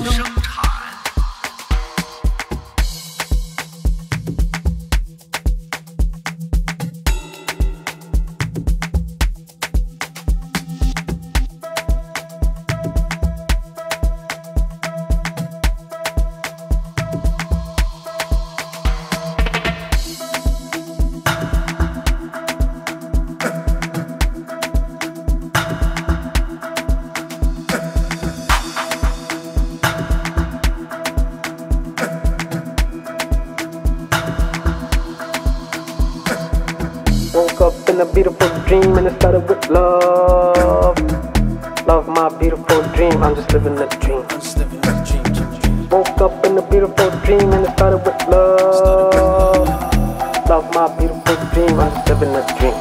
Woke up in a beautiful dream and it started with love. Love my beautiful dream, I'm just living a dream. Woke up in a beautiful dream and it started with love. Love my beautiful dream, I'm just living a dream.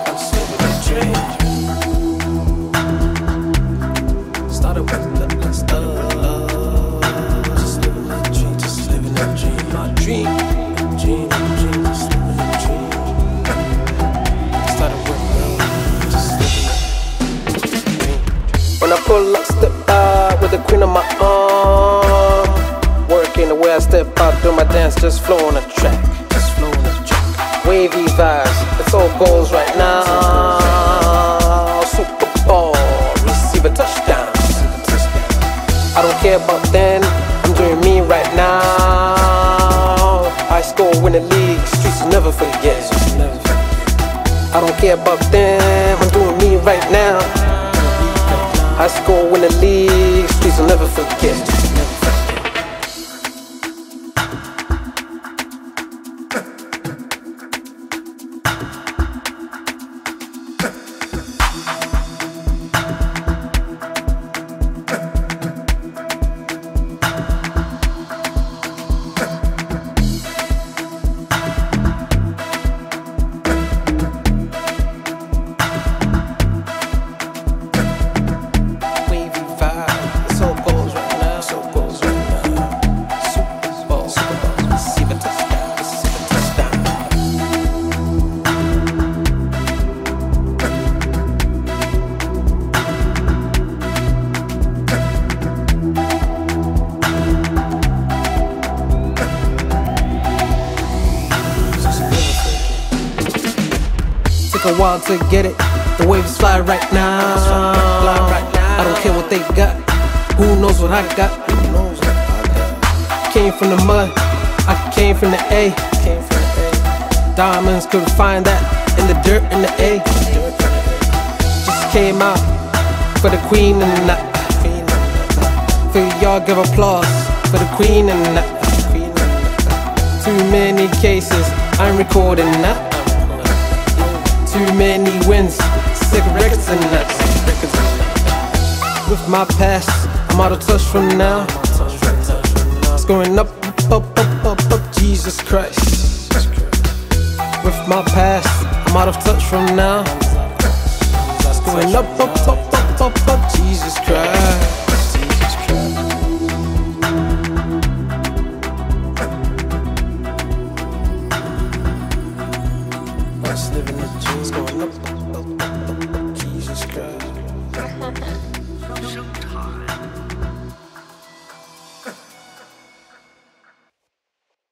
Started with love, just living a dream, just living a dream. My dream, just living a dream. Started with love, just living a dream. When I pull up, step by with the queen on my arm. Working the way I step out, do my dance, just flow on the track. Just flow on the track. Wavy vibes, it's all goals right now. Super Bowl, receive a touchdown. I don't care about then, I'm doing me right now. I score, win the league, streets will never forget. I don't care about them, I'm doing me right now. I score, win the league, streets will never forget. Took a while to get it, the waves fly right now. I don't care what they got, who knows what I got. Came from the mud, I came from the A. Diamonds couldn't find that in the dirt and the A. Just came out for the queen and that. For y'all give applause for the queen and that. Too many cases, I'm recording that. Too many wins, sick records and that. With my past, I'm out of touch from now. It's going up, Jesus Christ. With my past, I'm out of touch from now. It's going up, Jesus